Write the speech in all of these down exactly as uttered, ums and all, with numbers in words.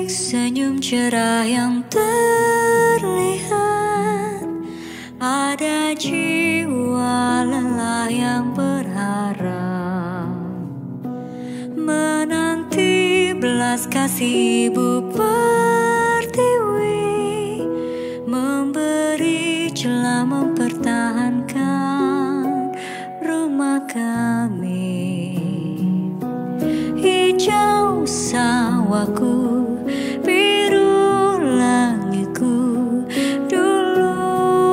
senyum cerah yang terlihat, ada jiwa lelah yang berharap, menanti belas kasih Ibu Pertiwi, memberi celah mempertahankan rumah kami. Hijau sawahku, biru langitku, dulu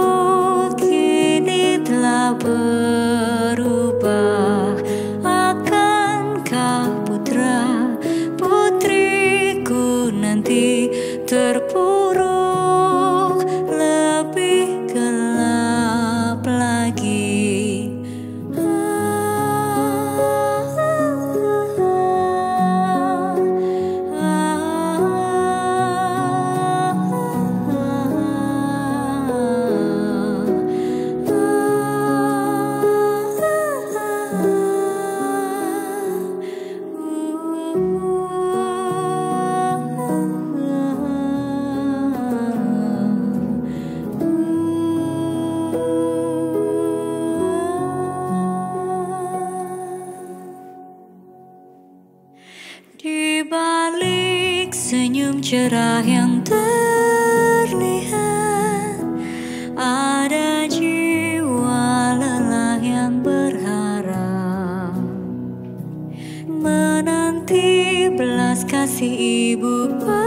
kini telah berubah. Akankah putra putriku nanti terpuruk lebih gelap lagi? Di balik senyum cerah yang terlihat, ada jiwa lelah yang berharap, menanti belas kasih Ibu